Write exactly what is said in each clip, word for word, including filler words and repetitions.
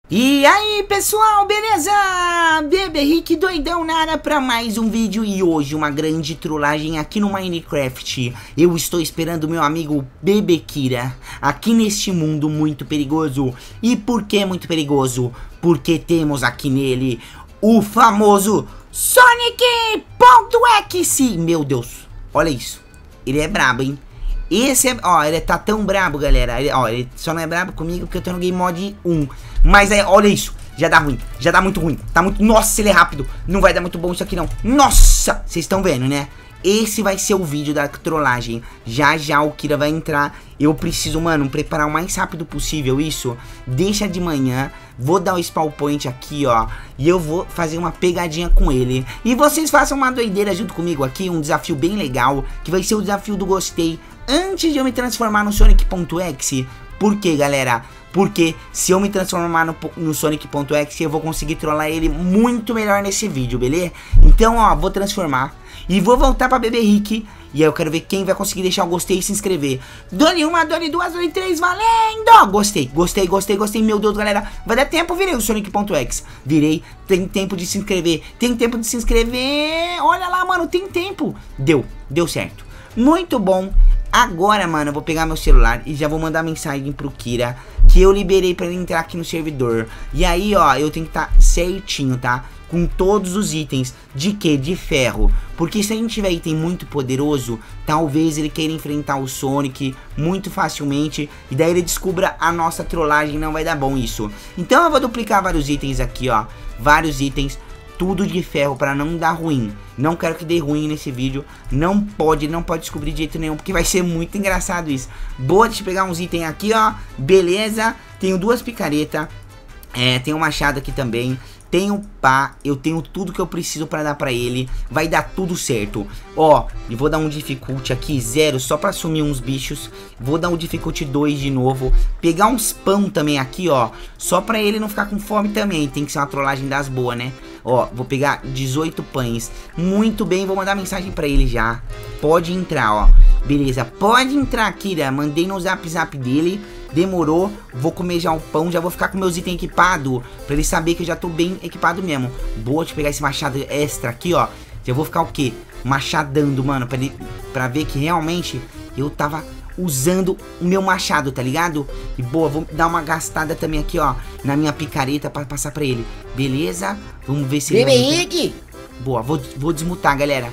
E aí pessoal, beleza? Beberick doidão na área pra mais um vídeo. E hoje uma grande trollagem aqui no Minecraft. Eu estou esperando meu amigo Bebekira aqui neste mundo muito perigoso. E por que muito perigoso? Porque temos aqui nele o famoso Sonic.exe. Meu Deus, olha isso. Ele é brabo, hein? Esse é, ó, ele tá tão brabo, galera. Ele, ó, ele só não é brabo comigo porque eu tô no Game Mode um. Mas aí, olha isso. Já dá ruim, já dá muito ruim. Tá muito, nossa, ele é rápido. Não vai dar muito bom isso aqui não. Nossa, vocês estão vendo, né? Esse vai ser o vídeo da trollagem. Já já o Kira vai entrar. Eu preciso, mano, preparar o mais rápido possível isso. Deixa de manhã. Vou dar o spawn point aqui, ó. E eu vou fazer uma pegadinha com ele. E vocês façam uma doideira junto comigo aqui. Um desafio bem legal. Que vai ser o desafio do gostei. Antes de eu me transformar no Sonic.exe. Por quê, galera? Porque se eu me transformar no, no Sonic.exe, eu vou conseguir trollar ele muito melhor nesse vídeo, beleza? Então, ó, vou transformar. E vou voltar pra Beberick. E aí eu quero ver quem vai conseguir deixar o gostei e se inscrever. Dole uma, dole duas, dole três, valendo! Gostei, gostei, gostei, gostei. Meu Deus, galera. Vai dar tempo, virei o Sonic.exe. Virei, tem tempo de se inscrever. Tem tempo de se inscrever. Olha lá, mano, tem tempo. Deu, deu certo. Muito bom. Agora, mano, eu vou pegar meu celular e já vou mandar mensagem pro Kira que eu liberei pra ele entrar aqui no servidor. E aí, ó, eu tenho que estar tá certinho, tá? Com todos os itens. De quê? De ferro. Porque se a gente tiver item muito poderoso, talvez ele queira enfrentar o Sonic muito facilmente. E daí ele descubra a nossa trollagem. Não vai dar bom isso. Então eu vou duplicar vários itens aqui, ó. Vários itens. Tudo de ferro pra não dar ruim. Não quero que dê ruim nesse vídeo. Não pode, não pode descobrir de jeito nenhum, porque vai ser muito engraçado isso. Boa, deixa eu pegar uns itens aqui, ó. Beleza. Tenho duas picaretas. É, tem um machado aqui também. Tenho pá, eu tenho tudo que eu preciso pra dar pra ele. Vai dar tudo certo. Ó, eu vou dar um difficulty aqui, zero, só pra sumir uns bichos. Vou dar um difficulty dois de novo. Pegar uns pão também aqui, ó. Só pra ele não ficar com fome também. Tem que ser uma trollagem das boas, né? Ó, vou pegar dezoito pães. Muito bem, vou mandar mensagem pra ele já. Pode entrar, ó. Beleza, pode entrar, Kira. Mandei no zap zap dele. Demorou, vou comer já o pão. Já vou ficar com meus itens equipados, pra ele saber que eu já tô bem equipado mesmo. Boa, deixa eu pegar esse machado extra aqui, ó. Já vou ficar o quê? Machadando, mano, pra, ele, pra ver que realmente eu tava usando o meu machado, tá ligado? E boa, vou dar uma gastada também aqui, ó, na minha picareta pra passar pra ele. Beleza? Vamos ver se ele... Beberick! Boa, vou, vou desmutar, galera.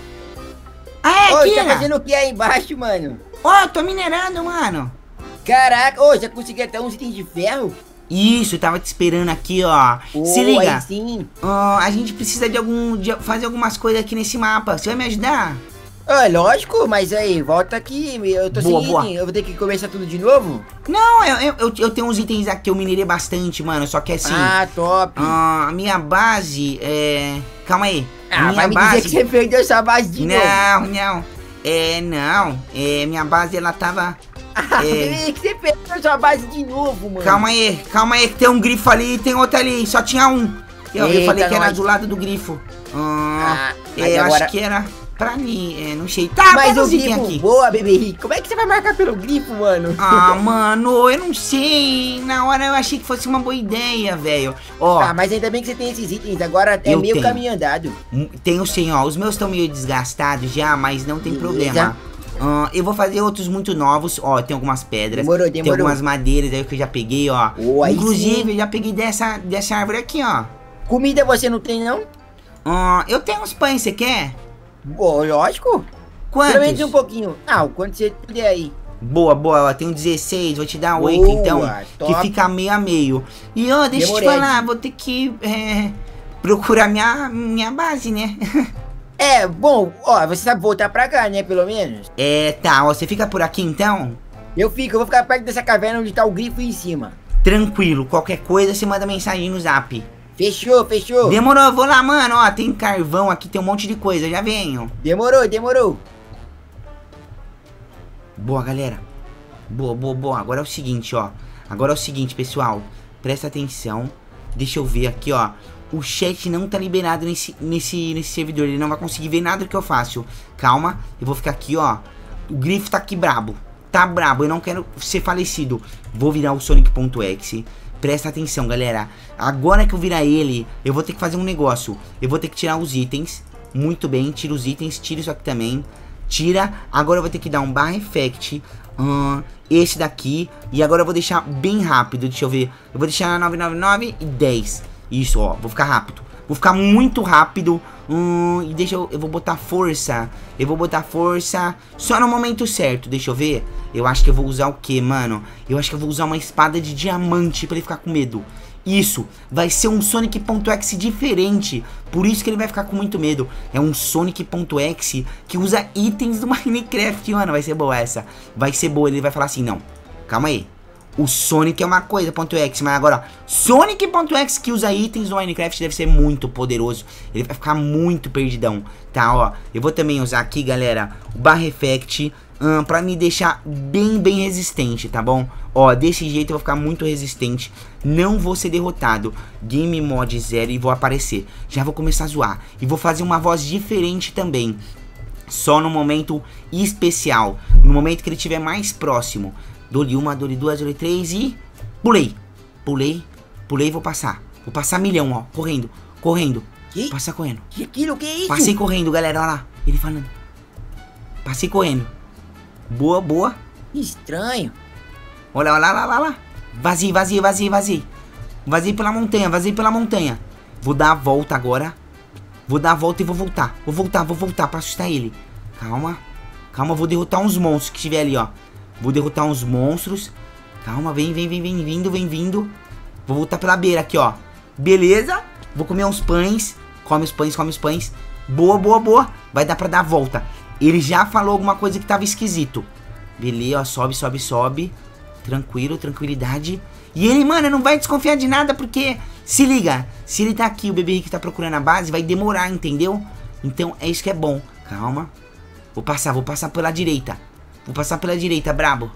Ah, é, Ô, Kira? tá fazendo o que aí embaixo, mano? Ó, oh, tô minerando, mano. Caraca, ô, já consegui até uns itens de ferro? Isso, eu tava te esperando aqui, ó. Oh, se liga. Aí sim. Uh, a gente precisa de algum... De fazer algumas coisas aqui nesse mapa. Você vai me ajudar? Ah, lógico, mas aí, volta aqui, eu tô boa, sem boa. item, eu vou ter que começar tudo de novo? Não, eu, eu, eu tenho uns itens aqui que eu minerei bastante, mano. Só que assim... Ah, top. Uh, a minha base é... Calma aí. Ah, minha vai me base... dizer que você perdeu essa base de não, novo. Não, não. É, não. É, minha base, ela tava... Ah, é... que você perdeu sua base de novo, mano. Calma aí, calma aí, que tem um grifo ali e tem outro ali. Só tinha um. Eu, eu falei que era do lado do grifo. Ah, Ah, é, eu agora... acho que era pra ali, é, não sei. Tá, mas o grifo grifo, aqui. boa, Beberick. Como é que você vai marcar pelo grifo, mano? Ah, mano, eu não sei. Na hora eu achei que fosse uma boa ideia, velho. Ó. Ah, mas ainda bem que você tem esses itens. Agora é eu meio tenho. caminho andado. Tenho sim, ó. Os meus estão meio desgastados já, mas não tem Beleza. problema. Uh, eu vou fazer outros muito novos. Ó, tem algumas pedras. Demorou, tem demorou. algumas madeiras aí que eu já peguei, ó. Oh, inclusive, eu já peguei dessa, dessa árvore aqui, ó. Comida você não tem, não? Uh, eu tenho uns pães, você quer? Pô, lógico. Quantos? Pelo menos um pouquinho. Ah, o quanto você puder aí. Boa, boa, ó, tenho dezesseis, vou te dar oito, Boa, então, top. que fica meio a meio. E ó, deixa eu te Demorei. falar, vou ter que é, procurar minha, minha base, né? É, bom, ó, você sabe voltar pra cá, né, pelo menos? É, tá, ó, você fica por aqui então? Eu fico, eu vou ficar perto dessa caverna onde tá o grifo em cima. Tranquilo, qualquer coisa você manda mensagem no zap. Fechou, fechou. Demorou, eu vou lá, mano, ó, tem carvão aqui, tem um monte de coisa, eu já venho. Demorou, demorou. Boa, galera. Boa, boa, boa. Agora é o seguinte, ó. Agora é o seguinte, pessoal. Presta atenção. Deixa eu ver aqui, ó. O chat não tá liberado nesse, nesse, nesse servidor. Ele não vai conseguir ver nada do que eu faço. Calma, eu vou ficar aqui, ó. O grifo tá aqui brabo. Tá brabo, eu não quero ser falecido. Vou virar o Sonic.exe. presta atenção, galera. Agora que eu virar ele, eu vou ter que fazer um negócio. Eu vou ter que tirar os itens. Muito bem, tira os itens, tira isso aqui também. Tira, agora eu vou ter que dar um barra effect. hum, Esse daqui. E agora eu vou deixar bem rápido, deixa eu ver. Eu vou deixar nove nove nove e dez. Isso, ó, vou ficar rápido. Vou ficar muito rápido. Hum, e deixa eu, eu vou botar força. Eu vou botar força só no momento certo, deixa eu ver. Eu acho que eu vou usar o que, mano? Eu acho que eu vou usar uma espada de diamante pra ele ficar com medo. Isso, vai ser um Sonic.exe diferente. Por isso que ele vai ficar com muito medo. É um Sonic.exe que usa itens do Minecraft, mano. Vai ser boa essa. Vai ser boa, ele vai falar assim, não, calma aí. O Sonic é uma coisa, .exe, mas agora, Sonic.exe que usa itens do Minecraft deve ser muito poderoso. Ele vai ficar muito perdidão, tá, ó. Eu vou também usar aqui, galera, o barra effect hum, pra me deixar bem, bem resistente, tá bom? Ó, desse jeito eu vou ficar muito resistente. Não vou ser derrotado. Game Mod zero e vou aparecer. Já vou começar a zoar. E vou fazer uma voz diferente também. Só no momento especial. No momento que ele estiver mais próximo. Dou-lhe uma, dou-lhe duas, dou-lhe três e... Pulei. Pulei. Pulei e vou passar. Vou passar milhão, ó. Correndo. Correndo. Que? Passar correndo. Que aquilo, que é isso? Passei correndo, galera. Olha lá. Ele falando. Passei correndo. Boa, boa. Estranho. Olha, olha lá, lá, lá. Vazio, vazio, vazio, vazio. Vazio pela montanha, vazio pela montanha. Vou dar a volta agora. Vou dar a volta e vou voltar. Vou voltar, vou voltar pra assustar ele. Calma. Calma, vou derrotar uns monstros que estiver ali, ó. Vou derrotar uns monstros. Calma, vem, vem, vem, vem vindo, vem vindo. Vou voltar pela beira aqui, ó. Beleza. Vou comer uns pães. Come os pães, come os pães. Boa, boa, boa. Vai dar pra dar a volta. Ele já falou alguma coisa que tava esquisito. Beleza, ó. Sobe, sobe, sobe. Tranquilo, tranquilidade. E ele, mano, não vai desconfiar de nada porque... Se liga. Se ele tá aqui, o bebê que tá procurando a base, vai demorar, entendeu? Então, é isso que é bom. Calma. Vou passar, vou passar pela direita. Vou passar pela direita, brabo.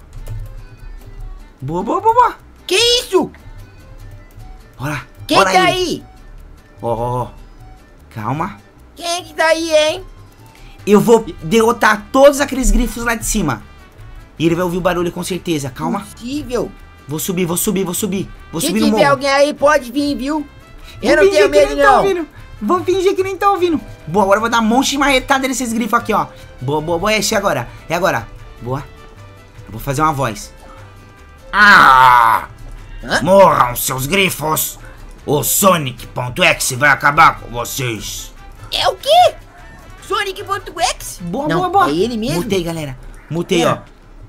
Boa, boa, boa, boa. Que isso? Olha, Quem olha tá ele. aí? Ó, ó, ó. Calma. Quem é que tá aí, hein? Eu vou derrotar todos aqueles grifos lá de cima. E ele vai ouvir o barulho com certeza. Calma. Impossível. Vou subir, vou subir, vou subir. Vou Se subir no tiver morro. alguém aí, pode vir, viu? Eu Vou não fingir tenho que medo, nem tá não. ouvindo. Vou fingir que nem tá ouvindo. Boa, agora eu vou dar um monte de marretada nesses grifos aqui, ó. Boa, boa, boa. Esse é agora. É agora. Boa. Eu vou fazer uma voz. Ah! Hã? Morram, seus grifos. O Sonic.exe vai acabar com vocês. É o quê? Sonic.exe? Boa, Não, boa, boa. é ele mesmo? Mutei, galera. Mutei, É. ó.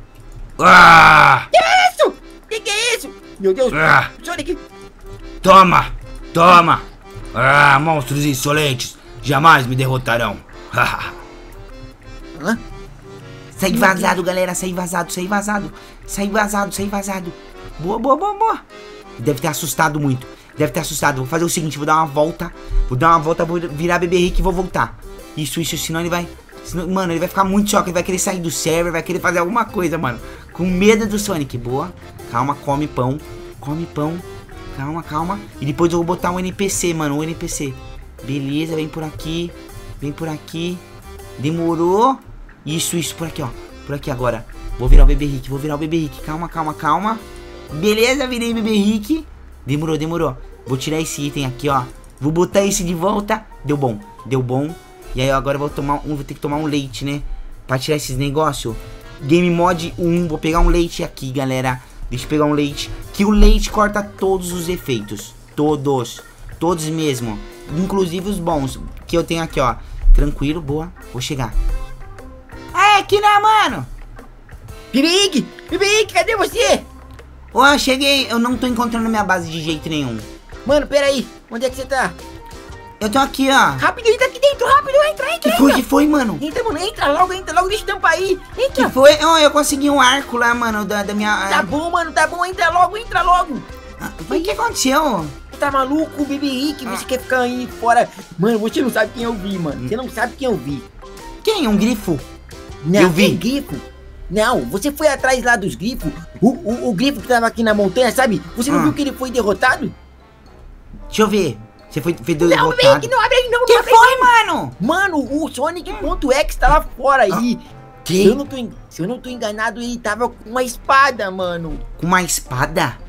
Ah! Que é isso? Que que é isso? Meu Deus. Ah! Sonic. Toma! Toma! Ah, monstros insolentes! Jamais me derrotarão! Hã? Sai vazado, galera! Sai vazado, sai vazado! Sai vazado, sai vazado! Boa, boa, boa, boa! Deve ter assustado muito. Deve ter assustado. Vou fazer o seguinte, vou dar uma volta. Vou dar uma volta, vou virar bebê Rick e vou voltar. Isso, isso, senão ele vai... Senão, mano, ele vai ficar muito choque. Ele vai querer sair do server, vai querer fazer alguma coisa, mano. Com medo do Sonic. Boa. Calma, come pão. Come pão. Calma, calma. E depois eu vou botar um N P C, mano. Um N P C. Beleza, vem por aqui. Vem por aqui. Demorou. Isso, isso, por aqui, ó. Por aqui agora. Vou virar o bebê Rick, vou virar o bebê Rick. Calma, calma, calma. Beleza, virei o bebê Rick. Demorou, demorou. Vou tirar esse item aqui, ó. Vou botar esse de volta. Deu bom, deu bom. E aí agora eu vou tomar um, vou ter que tomar um leite, né? Pra tirar esses negócios. Game Mod um, vou pegar um leite aqui, galera. Deixa eu pegar um leite. Que o leite corta todos os efeitos. Todos. Todos mesmo. Inclusive os bons. Que eu tenho aqui, ó. Tranquilo, boa. Vou chegar. Ah, aqui não, mano. Bibig! Bibig, cadê você? Ó, cheguei. Eu não tô encontrando minha base de jeito nenhum. Mano, peraí. Onde é que você tá? Eu tô aqui, ó. Rápido, entra aqui dentro, rápido, entra, entra, Que foi, entra. que foi, mano? Entra, mano, entra logo, entra logo, deixa eu tampar aí. Entra. Que foi? Ó, eu consegui um arco lá, mano, da, da minha... Tá bom, mano, tá bom, entra logo, entra logo. Ah, mas o que aconteceu? Tá maluco, Baby Rick? Você quer ficar aí fora? Mano, você não sabe quem eu vi, mano. Você não sabe quem eu vi. Quem? Um grifo? Não, Eu vi. que grifo? Não, você foi atrás lá dos grifos. O, o, o grifo que tava aqui na montanha, sabe? Você não Ah. viu que ele foi derrotado? Deixa eu ver. Você foi, foi Não, derrotado. Baby Rick, não abre aí, não. Que não abre foi, aí, mano? Mano, o Sonic.exe tá lá fora aí. Que? Se eu, não tô, en- se eu não tô enganado, ele tava com uma espada, mano. Com uma espada?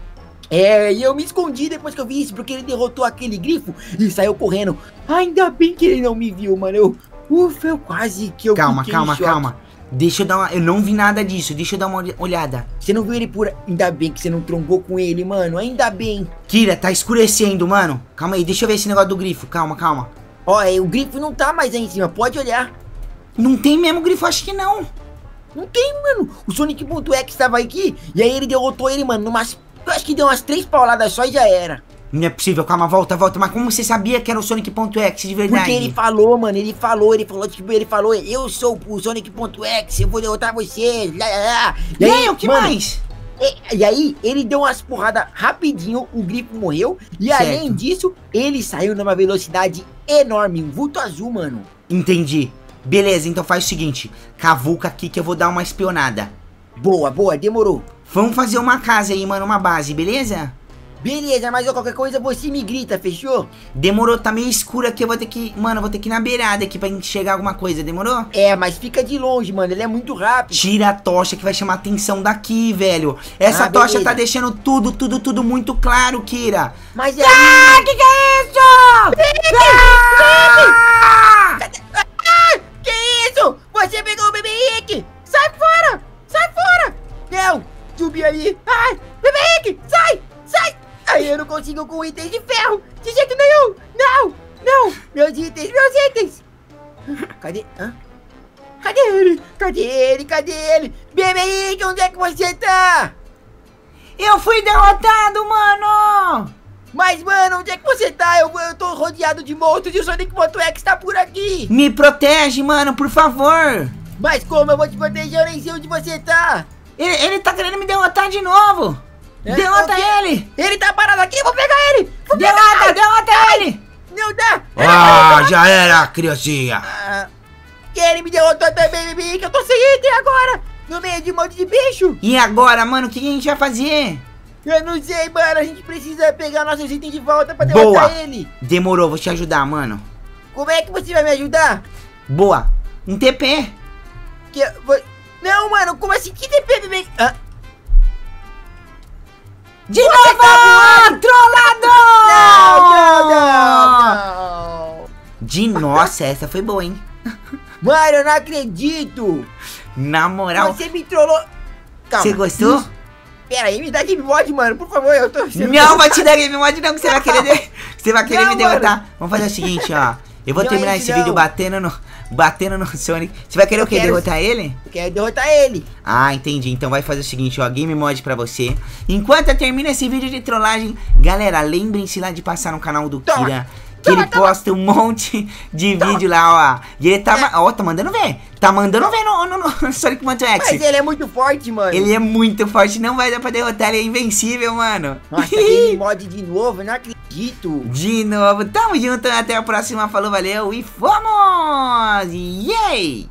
É, e eu me escondi depois que eu vi isso, porque ele derrotou aquele grifo e saiu correndo. Ainda bem que ele não me viu, mano. Eu, ufa, eu quase que eu Calma, fiquei em calma, choque. calma. Deixa eu dar uma... Eu não vi nada disso, deixa eu dar uma olhada. Você não viu ele por... Ainda bem que você não trombou com ele, mano. Ainda bem. Kira, tá escurecendo, mano. Calma aí, deixa eu ver esse negócio do grifo. Calma, calma. Ó, é, o grifo não tá mais aí em cima, pode olhar. Não tem mesmo grifo, acho que não. Não tem, mano. O Sonic.exe estava aqui e aí ele derrotou ele, mano, numas... Eu acho que deu umas três pauladas só e já era. Não é possível, calma, volta, volta. Mas como você sabia que era o Sonic.exe de verdade? Porque ele falou, mano, ele falou, ele falou, tipo, ele falou, eu sou o Sonic.exe, eu vou derrotar você, lá, lá, lá. E aí, o que mano, mais? E, e aí, ele deu umas porradas rapidinho, o grifo morreu, e Certo. além disso, ele saiu numa velocidade enorme, um vulto azul, mano. Entendi. Beleza, então faz o seguinte. Cavuca aqui que eu vou dar uma espionada. Boa, boa, demorou. Vamos fazer uma casa aí, mano, uma base, beleza? Beleza, mas ó, qualquer coisa você me grita, fechou? Demorou, tá meio escuro aqui, eu vou ter que... Mano, eu vou ter que ir na beirada aqui pra enxergar alguma coisa, demorou? É, mas fica de longe, mano, ele é muito rápido. Tira a tocha que vai chamar a atenção daqui, velho. Essa Ah, tocha beleza. tá deixando tudo, tudo, tudo muito claro, Kira. Mas é Ah, que que é isso? Ah! Que isso? Você pegou o Bebê Rick! Sai fora! Sai fora! Não! Subi ali! Ai! Bebê Rick! Sai! Sai! Aí eu não consigo com itens de ferro! De jeito nenhum! Não! Não! Meus itens! Meus itens! Cadê? Hã? Cadê ele? Cadê ele? Cadê ele? Bebê Rick, onde é que você tá? Eu fui derrotado, mano! Mas, mano, onde é que você tá? Eu, eu tô rodeado de monstros e o Sonic.exe tá por aqui! Me protege, mano, por favor! Mas como eu vou te proteger? Eu nem sei onde você tá! Ele, ele tá querendo me derrotar de novo! É, Derrota ok. ele! Ele tá parado aqui, eu vou pegar ele! Vou Derrota, pegar! derrota ele! Não dá! Ah, já era, criancinha! Ah, ele me derrotou também, Bebê, que eu tô sem item agora! No meio de um monte de bicho! E agora, mano, o que a gente vai fazer? Eu não sei, mano, a gente precisa pegar nossos itens de volta pra derrotar Boa! ele! Demorou, vou te ajudar, mano. Como é que você vai me ajudar? Boa! Um T P! Que eu vou... Não, mano, como assim? Que T P, Bebê? Ah, De Você novo! tá voando! Trollador! não, não, não! De nossa, essa foi boa, hein? Mano, eu não acredito! Na moral, Você me trollou! Calma. você gostou? Ih, Pera aí, me dá game mod, mano, por favor, eu tô... Não vou te dar game mod não, que você vai querer, de... você vai querer Não, me derrotar. Vamos fazer o seguinte, ó. Eu vou Não é terminar isso, esse não. vídeo batendo no, batendo no Sonic. Você vai querer Eu o quê? quero- Derrotar ele? Eu quero derrotar ele! Ah, entendi. Então vai fazer o seguinte, ó, game mod pra você. Enquanto eu termino esse vídeo de trollagem, galera, lembrem-se lá de passar no canal do Toma. Kira, que ele posta um monte de vídeo lá, ó. E ele tá, É. ma- ó, tá mandando ver. Tá mandando ver no, no, no Sonic.exe. Mas ele é muito forte, mano! Ele é muito forte, não vai dar pra derrotar, ele é invencível, mano. Nossa, game mod de novo, eu não acredito! De novo, tamo junto, até a próxima, falou, valeu e fomos! Yay!